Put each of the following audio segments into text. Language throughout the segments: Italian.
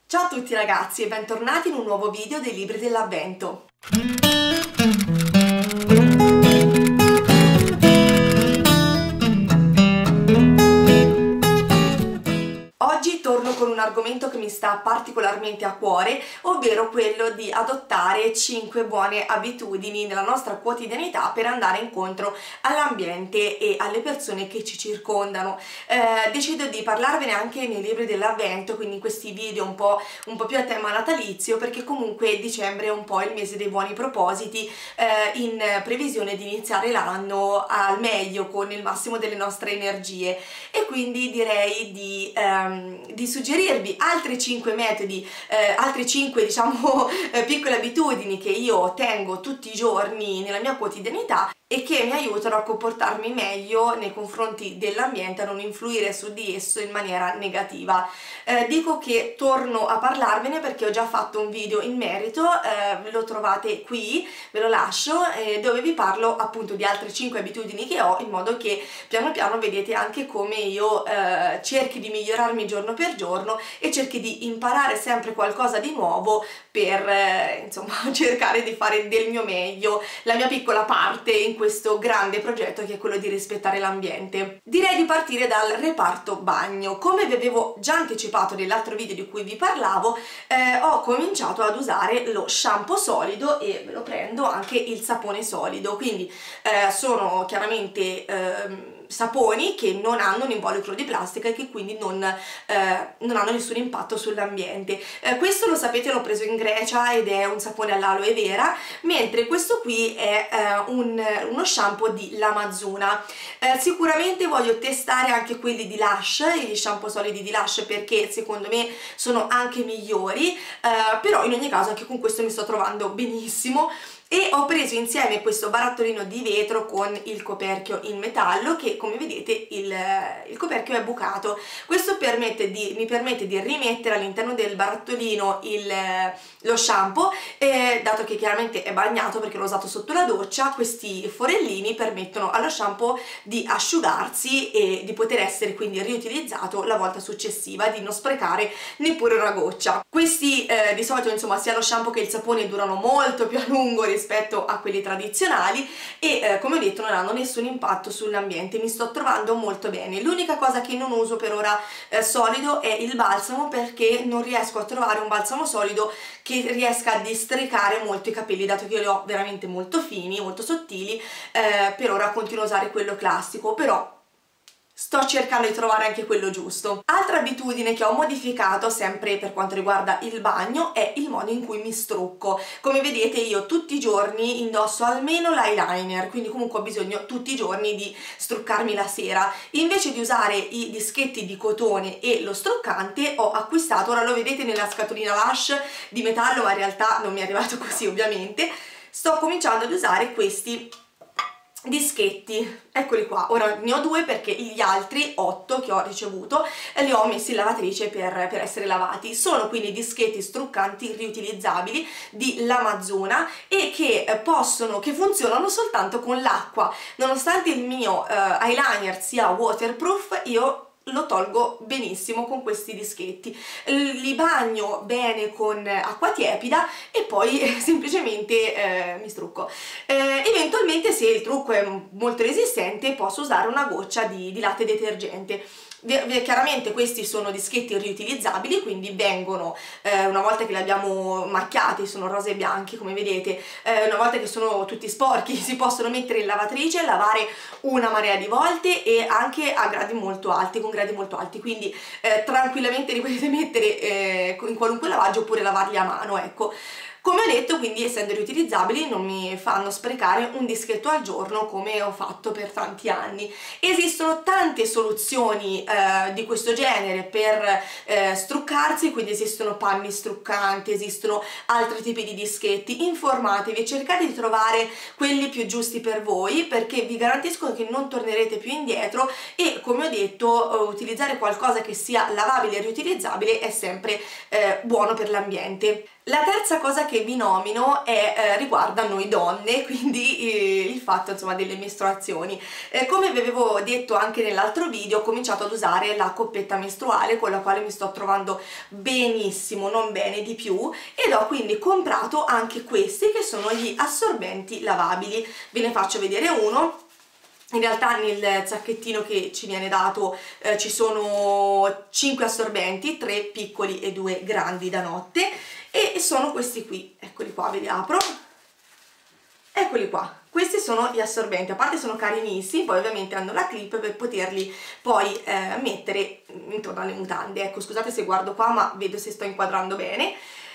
Ciao a tutti ragazzi e bentornati in un nuovo video dei libri dell'avvento. Oggi torno con un argomento che mi sta particolarmente a cuore, ovvero quello di adottare 5 buone abitudini nella nostra quotidianità per andare incontro all'ambiente e alle persone che ci circondano. Decido di parlarvene anche nei libri dell'avvento, quindi in questi video un po' più a tema natalizio, perché comunque dicembre è un po' il mese dei buoni propositi, in previsione di iniziare l'anno al meglio, con il massimo delle nostre energie, e quindi direi di suggerirvi altri 5 metodi, altre 5 diciamo piccole abitudini che io tengo tutti i giorni nella mia quotidianità e che mi aiutano a comportarmi meglio nei confronti dell'ambiente, a non influire su di esso in maniera negativa. Dico che torno a parlarvene perché ho già fatto un video in merito, ve lo trovate qui, ve lo lascio, dove vi parlo appunto di altre 5 abitudini che ho, in modo che piano piano vedete anche come io cerchi di migliorarmi giorno per giorno e cerchi di imparare sempre qualcosa di nuovo per insomma cercare di fare del mio meglio, la mia piccola parte in questo grande progetto che è quello di rispettare l'ambiente. Direi di partire dal reparto bagno. Come vi avevo già anticipato nell'altro video di cui vi parlavo, ho cominciato ad usare lo shampoo solido e ve lo prendo anche il sapone solido, quindi sono chiaramente saponi che non hanno un involucro di plastica e che quindi non hanno nessun impatto sull'ambiente. Questo lo sapete, l'ho preso in Grecia ed è un sapone all'aloe vera, mentre questo qui è uno shampoo di Lamazuna. Sicuramente voglio testare anche quelli di Lush, gli shampoo solidi di Lush, perché secondo me sono anche migliori, però in ogni caso anche con questo mi sto trovando benissimo. E ho preso insieme questo barattolino di vetro con il coperchio in metallo, che come vedete il coperchio è bucato. Questo mi permette di rimettere all'interno del barattolino lo shampoo, dato che chiaramente è bagnato perché l'ho usato sotto la doccia. Questi forellini permettono allo shampoo di asciugarsi e di poter essere quindi riutilizzato la volta successiva, di non sprecare neppure una goccia. Questi di solito insomma sia lo shampoo che il sapone durano molto più a lungo rispetto a quelli tradizionali e come ho detto non hanno nessun impatto sull'ambiente. Mi sto trovando molto bene. L'unica cosa che non uso per ora solido è il balsamo, perché non riesco a trovare un balsamo solido che riesca a districare molto i capelli, dato che io li ho veramente molto fini, molto sottili. Per ora continuo a usare quello classico, però sto cercando di trovare anche quello giusto. Altra abitudine che ho modificato, sempre per quanto riguarda il bagno, è il modo in cui mi strucco. Come vedete io tutti i giorni indosso almeno l'eyeliner, quindi comunque ho bisogno tutti i giorni di struccarmi la sera. Invece di usare i dischetti di cotone e lo struccante, ho acquistato, ora lo vedete nella scatolina Lush di metallo, ma in realtà non mi è arrivato così ovviamente, sto cominciando ad usare questi dischetti, eccoli qua. Ora ne ho 2 perché gli altri 8 che ho ricevuto li ho messi in lavatrice per essere lavati. Sono quindi dischetti struccanti riutilizzabili di Lamazuna e che funzionano soltanto con l'acqua. Nonostante il mio eyeliner sia waterproof, io lo tolgo benissimo con questi dischetti. Li bagno bene con acqua tiepida e poi semplicemente mi strucco. Eventualmente, se il trucco è molto resistente, posso usare una goccia di latte detergente. Chiaramente questi sono dischetti riutilizzabili, quindi vengono, una volta che li abbiamo macchiati, sono rose e bianchi come vedete, una volta che sono tutti sporchi si possono mettere in lavatrice, lavare una marea di volte e anche a gradi molto alti, con gradi molto alti, quindi tranquillamente li potete mettere in qualunque lavaggio oppure lavarli a mano, ecco. Come ho detto, quindi essendo riutilizzabili non mi fanno sprecare un dischetto al giorno come ho fatto per tanti anni. Esistono tante soluzioni di questo genere per struccarsi, quindi esistono panni struccanti, esistono altri tipi di dischetti. Informatevi, cercate di trovare quelli più giusti per voi, perché vi garantisco che non tornerete più indietro e, come ho detto, utilizzare qualcosa che sia lavabile e riutilizzabile è sempre buono per l'ambiente. La terza cosa che che vi nomino riguarda noi donne, quindi il fatto insomma delle mestruazioni. Come vi avevo detto anche nell'altro video, ho cominciato ad usare la coppetta mestruale con la quale mi sto trovando benissimo, non bene di più, ed ho quindi comprato anche questi che sono gli assorbenti lavabili. Ve ne faccio vedere uno. In realtà nel sacchettino che ci viene dato ci sono 5 assorbenti, 3 piccoli e 2 grandi da notte, e sono questi qui, eccoli qua, ve li apro, eccoli qua. Questi sono gli assorbenti, a parte sono carinissimi, poi ovviamente hanno la clip per poterli poi mettere intorno alle mutande. Ecco, scusate se guardo qua, ma vedo se sto inquadrando bene.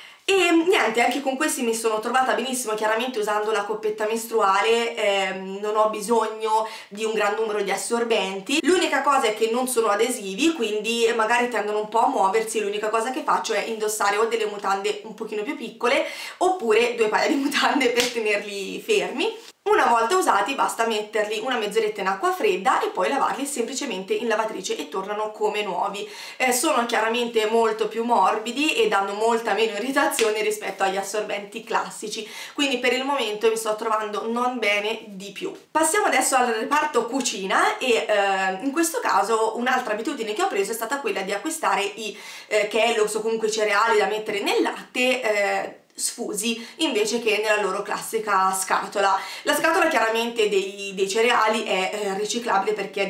E niente, anche con questi mi sono trovata benissimo. Chiaramente usando la coppetta mestruale non ho bisogno di un gran numero di assorbenti. L'unica cosa è che non sono adesivi, quindi magari tendono un po' a muoversi. L'unica cosa che faccio è indossare o delle mutande un pochino più piccole oppure 2 paia di mutande per tenerli fermi. Una volta usati basta metterli una mezz'oretta in acqua fredda e poi lavarli semplicemente in lavatrice e tornano come nuovi. Sono chiaramente molto più morbidi e danno molta meno irritazione rispetto agli assorbenti classici, quindi per il momento mi sto trovando non bene di più. Passiamo adesso al reparto cucina e in questo caso un'altra abitudine che ho preso è stata quella di acquistare i Kellogg's o comunque i cereali da mettere nel latte sfusi invece che nella loro classica scatola. La scatola chiaramente dei cereali è riciclabile perché è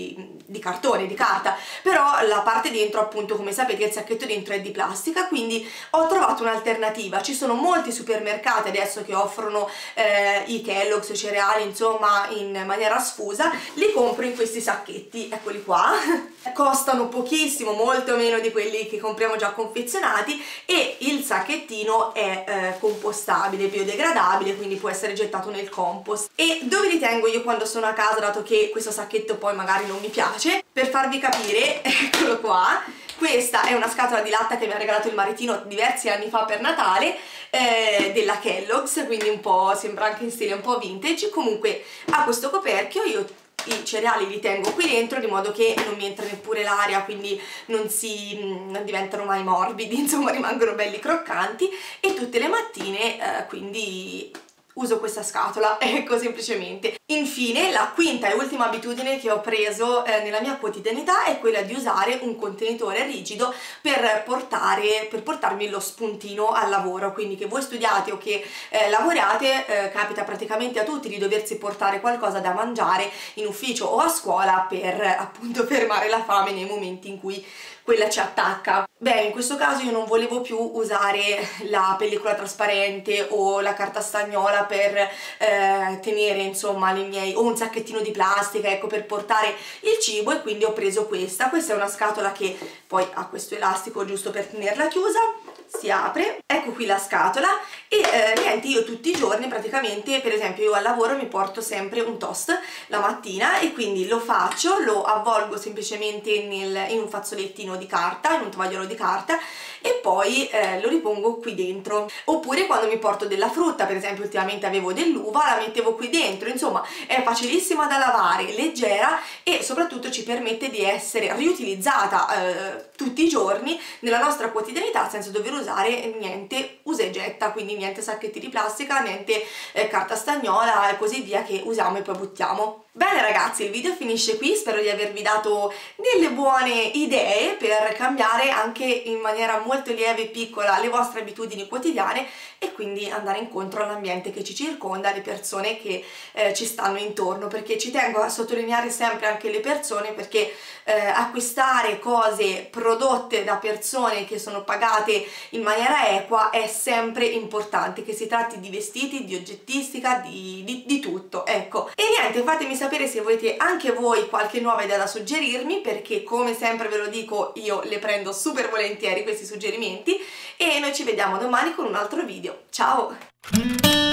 di cartone, di carta, però la parte dentro, appunto, come sapete, il sacchetto dentro è di plastica, quindi ho trovato un'alternativa. Ci sono molti supermercati adesso che offrono i Kellogg's, i cereali, insomma, in maniera sfusa. Li compro in questi sacchetti, eccoli qua. Costano pochissimo, molto meno di quelli che compriamo già confezionati, e il sacchettino è compostabile, biodegradabile, quindi può essere gettato nel compost. E dove li tengo io quando sono a casa, dato che questo sacchetto poi magari non mi piace? Per farvi capire, eccolo qua. Questa è una scatola di latta che mi ha regalato il maritino diversi anni fa per Natale, della Kellogg's, quindi un po', sembra anche in stile un po' vintage. Comunque ha questo coperchio, io i cereali li tengo qui dentro di modo che non mi entra neppure l'aria, quindi non diventano mai morbidi, insomma rimangono belli croccanti, e tutte le mattine quindi uso questa scatola, ecco, semplicemente. Infine, la quinta e ultima abitudine che ho preso nella mia quotidianità è quella di usare un contenitore rigido per portarmi lo spuntino al lavoro. Quindi che voi studiate o che lavoriate, capita praticamente a tutti di doversi portare qualcosa da mangiare in ufficio o a scuola per appunto fermare la fame nei momenti in cui quella ci attacca. Beh, in questo caso io non volevo più usare la pellicola trasparente o la carta stagnola per tenere, insomma, o un sacchettino di plastica, ecco, per portare il cibo, e quindi ho preso questa. Questa è una scatola che poi ha questo elastico giusto per tenerla chiusa, si apre, ecco qui la scatola, e niente, io tutti i giorni praticamente, per esempio io al lavoro mi porto sempre un toast la mattina, e quindi lo faccio, lo avvolgo semplicemente in un fazzolettino di carta, in un tovagliolo di carta, e poi lo ripongo qui dentro. Oppure quando mi porto della frutta, per esempio ultimamente avevo dell'uva, la mettevo qui dentro. Insomma, è facilissima da lavare, leggera, e soprattutto ci permette di essere riutilizzata tutti i giorni nella nostra quotidianità senza dover usare niente usa e getta, quindi niente sacchetti di plastica, niente carta stagnola e così via che usiamo e poi buttiamo. Bene ragazzi, il video finisce qui, spero di avervi dato delle buone idee per cambiare anche in maniera molto lieve e piccola le vostre abitudini quotidiane, e quindi andare incontro all'ambiente che ci circonda, alle persone che ci stanno intorno, perché ci tengo a sottolineare sempre anche le persone, perché acquistare cose prodotte da persone che sono pagate in maniera equa è sempre importante, che si tratti di vestiti, di oggettistica, di tutto, ecco. E niente, fatemi sapere se volete anche voi qualche nuova idea da suggerirmi, perché come sempre ve lo dico, io le prendo super volentieri questi suggerimenti, e noi ci vediamo domani con un altro video. Ciao!